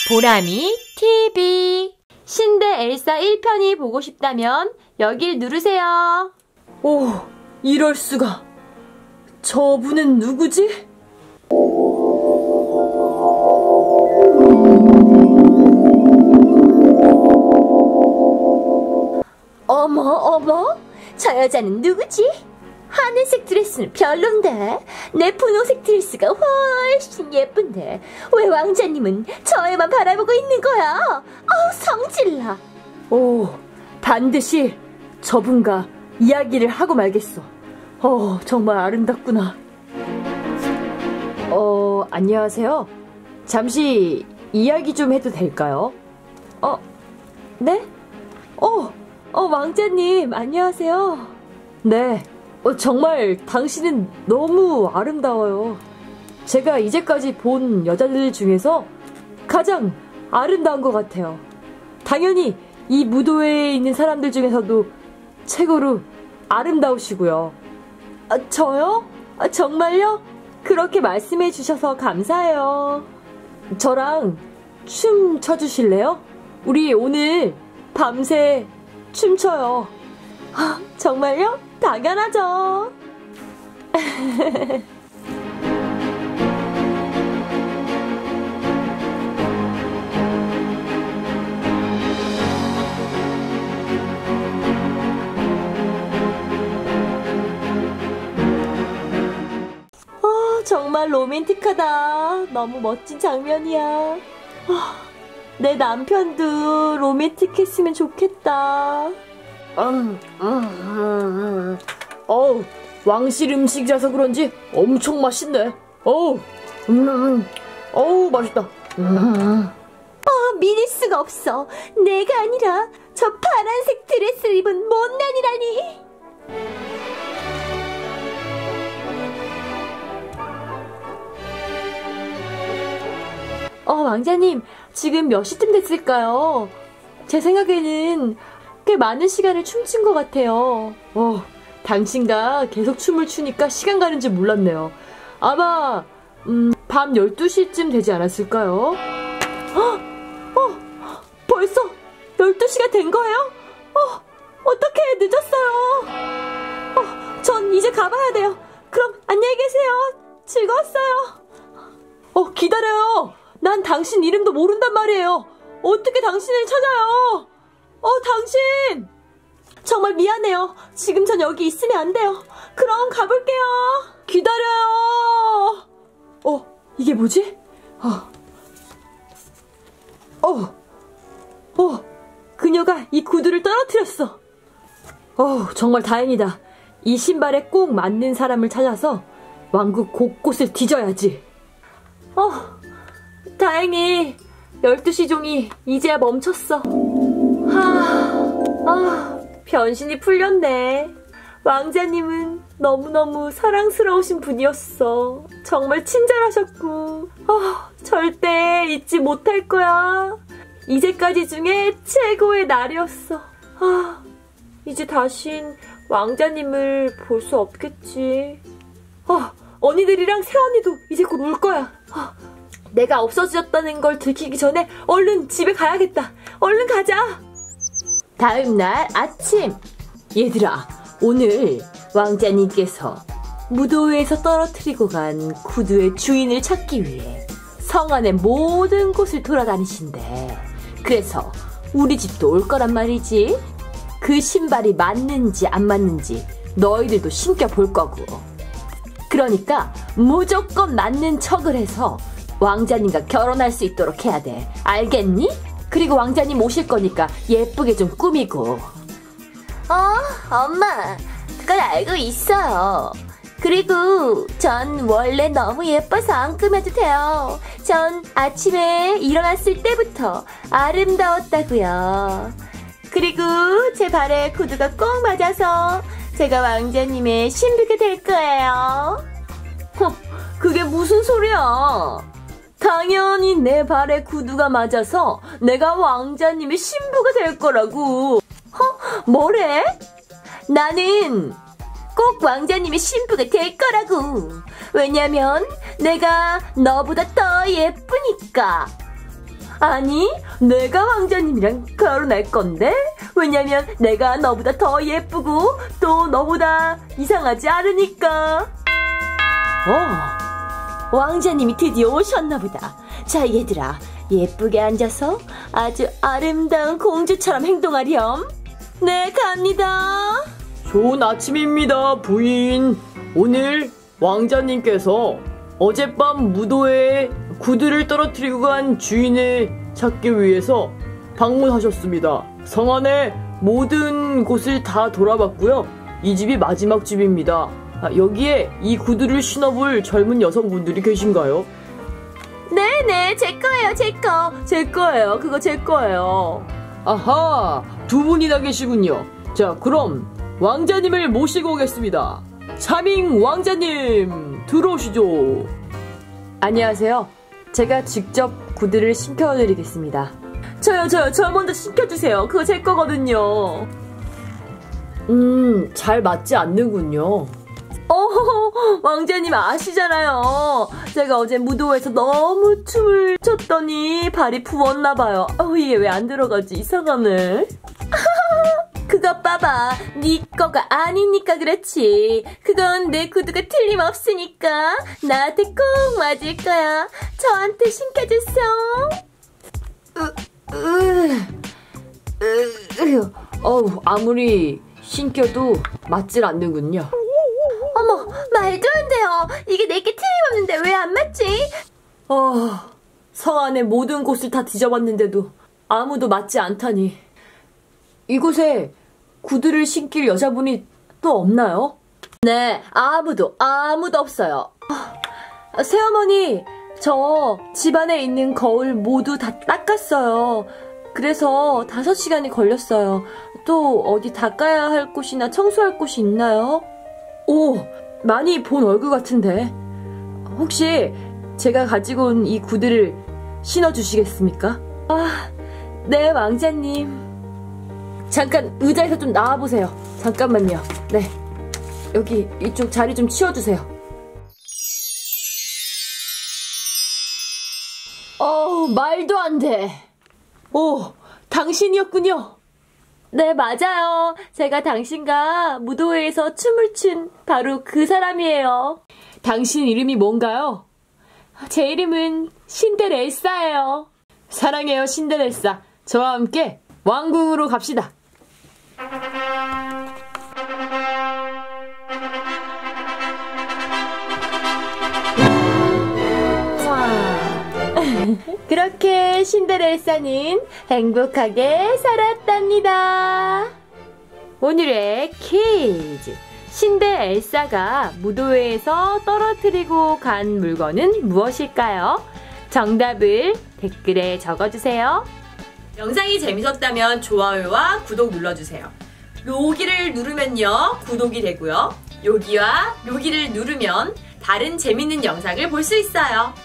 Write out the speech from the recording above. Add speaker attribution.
Speaker 1: 보람이 TV 신대 엘사 1편이 보고 싶다면 여길 누르세요.
Speaker 2: 오, 이럴 수가. 저분은 누구지?
Speaker 1: 어머, 저 여자는 누구지? 하늘색 드레스는 별론데 내 분홍색 드레스가 훨씬 예쁜데 왜 왕자님은 저에만 바라보고 있는 거야? 성질나.
Speaker 2: 오, 반드시 저분과 이야기를 하고 말겠어. 정말 아름답구나. 안녕하세요. 잠시 이야기 좀 해도 될까요?
Speaker 1: 네? 왕자님, 안녕하세요.
Speaker 2: 네. 정말 당신은 너무 아름다워요. 제가 이제까지 본 여자들 중에서 가장 아름다운 것 같아요. 당연히 이 무도회에 있는 사람들 중에서도 최고로 아름다우시고요.
Speaker 1: 저요? 정말요? 그렇게 말씀해 주셔서 감사해요.
Speaker 2: 저랑 춤 춰주실래요? 우리 오늘 밤새 춤춰요.
Speaker 1: 정말요? 당연하죠. 정말 로맨틱하다. 너무 멋진 장면이야. 내 남편도 로맨틱했으면 좋겠다.
Speaker 2: 왕실 음식이라서 그런지 엄청 맛있네. 맛있다.
Speaker 1: 믿을 수가 없어. 내가 아니라 저 파란색 드레스를 입은 못난이라니. 왕자님, 지금 몇 시쯤 됐을까요? 제 생각에는 꽤 많은 시간을 춤춘 것 같아요.
Speaker 2: 당신과 계속 춤을 추니까 시간 가는 줄 몰랐네요. 아마 밤 12시쯤 되지 않았을까요?
Speaker 1: 벌써 12시가 된 거예요? 어떡해, 늦었어요. 전 이제 가봐야 돼요. 그럼 안녕히 계세요. 즐거웠어요.
Speaker 2: 기다려요. 난 당신 이름도 모른단 말이에요. 어떻게 당신을 찾아요? 당신!
Speaker 1: 정말 미안해요. 지금 전 여기 있으면 안 돼요. 그럼 가볼게요.
Speaker 2: 기다려요. 이게 뭐지? 그녀가 이 구두를 떨어뜨렸어. 정말 다행이다. 이 신발에 꼭 맞는 사람을 찾아서 왕국 곳곳을 뒤져야지.
Speaker 1: 다행히 12시 종이 이제야 멈췄어. 변신이 풀렸네. 왕자님은 너무너무 사랑스러우신 분이었어. 정말 친절하셨고 절대 잊지 못할 거야. 이제까지 중에 최고의 날이었어. 이제 다신 왕자님을 볼 수 없겠지. 언니들이랑 새언니도 이제 곧 올 거야. 내가 없어졌다는 걸 들키기 전에 얼른 집에 가야겠다. 얼른 가자. 다음 날 아침.
Speaker 2: 얘들아, 오늘 왕자님께서 무도회에서 떨어뜨리고 간 구두의 주인을 찾기 위해 성 안의 모든 곳을 돌아다니신대. 그래서 우리 집도 올 거란 말이지. 그 신발이 맞는지 안 맞는지 너희들도 신겨볼 거고. 그러니까 무조건 맞는 척을 해서 왕자님과 결혼할 수 있도록 해야 돼. 알겠니? 그리고 왕자님 오실 거니까 예쁘게 좀 꾸미고.
Speaker 1: 엄마, 그걸 알고 있어요. 그리고 전 원래 너무 예뻐서 안 꾸며도 돼요. 전 아침에 일어났을 때부터 아름다웠다고요. 그리고 제 발에 구두가 꼭 맞아서 제가 왕자님의 신부가 될 거예요.
Speaker 2: 그게 무슨 소리야? 당연히 내 발에 구두가 맞아서 내가 왕자님의 신부가 될 거라고.
Speaker 1: 뭐래? 나는 꼭 왕자님의 신부가 될 거라고. 왜냐면 내가 너보다 더 예쁘니까. 아니, 내가 왕자님이랑 결혼할 건데? 왜냐면 내가 너보다 더 예쁘고 또 너보다 이상하지 않으니까. 왕자님이 드디어 오셨나보다. 자, 얘들아, 예쁘게 앉아서 아주 아름다운 공주처럼 행동하렴. 네, 갑니다.
Speaker 2: 좋은 아침입니다, 부인. 오늘 왕자님께서 어젯밤 무도회에 구두를 떨어뜨리고 간 주인을 찾기 위해서 방문하셨습니다. 성 안의 모든 곳을 다 돌아봤고요. 이 집이 마지막 집입니다. 여기에 이 구두를 신어볼 젊은 여성분들이 계신가요?
Speaker 1: 네네, 제 거예요, 제 거. 제 거예요, 그거 제 거예요.
Speaker 2: 아하, 두 분이나 계시군요. 자, 그럼 왕자님을 모시고 오겠습니다. 차밍 왕자님, 들어오시죠. 안녕하세요. 제가 직접 구두를 신겨드리겠습니다.
Speaker 1: 저 먼저 신겨주세요. 그거 제 거거든요.
Speaker 2: 잘 맞지 않는군요.
Speaker 1: 왕자님 아시잖아요. 제가 어제 무도회에서 너무 춤을 췄더니 발이 부었나봐요. 이게 왜 안 들어가지? 이상하네. 그것 봐봐. 네 거가 아니니까 그렇지. 그건 내 구두가 틀림없으니까 나한테 꼭 맞을 거야. 저한테 신겨주세요.
Speaker 2: 아무리 신겨도 맞질 않는군요.
Speaker 1: 어머, 말도 안 돼요. 이게 내게 틀림없는데 왜 안 맞지?
Speaker 2: 성 안의 모든 곳을 다 뒤져봤는데도 아무도 맞지 않다니. 이곳에 구두를 신길 여자분이 또 없나요?
Speaker 1: 네, 아무도 없어요.
Speaker 2: 새어머니, 저 집안에 있는 거울 모두 다 닦았어요. 그래서 5시간이 걸렸어요. 또 어디 닦아야 할 곳이나 청소할 곳이 있나요? 오, 많이 본 얼굴 같은데. 혹시 제가 가지고 온 이 구두를 신어주시겠습니까?
Speaker 1: 네, 왕자님.
Speaker 2: 잠깐 의자에서 좀 나와보세요. 잠깐만요. 네, 여기 이쪽 자리 좀 치워주세요. 말도 안 돼. 당신이었군요.
Speaker 1: 네, 맞아요. 제가 당신과 무도회에서 춤을 춘 바로 그 사람이에요.
Speaker 2: 당신 이름이 뭔가요?
Speaker 1: 제 이름은 신데렐사예요.
Speaker 2: 사랑해요, 신데렐사. 저와 함께 왕궁으로 갑시다.
Speaker 1: 그렇게 신데렐사는 행복하게 살았답니다. 오늘의 퀴즈. 신데렐사가 무도회에서 떨어뜨리고 간 물건은 무엇일까요? 정답을 댓글에 적어주세요.
Speaker 2: 영상이 재밌었다면 좋아요와 구독 눌러주세요. 여기를 누르면요, 구독이 되고요. 여기와 여기를 누르면 다른 재밌는 영상을 볼 수 있어요.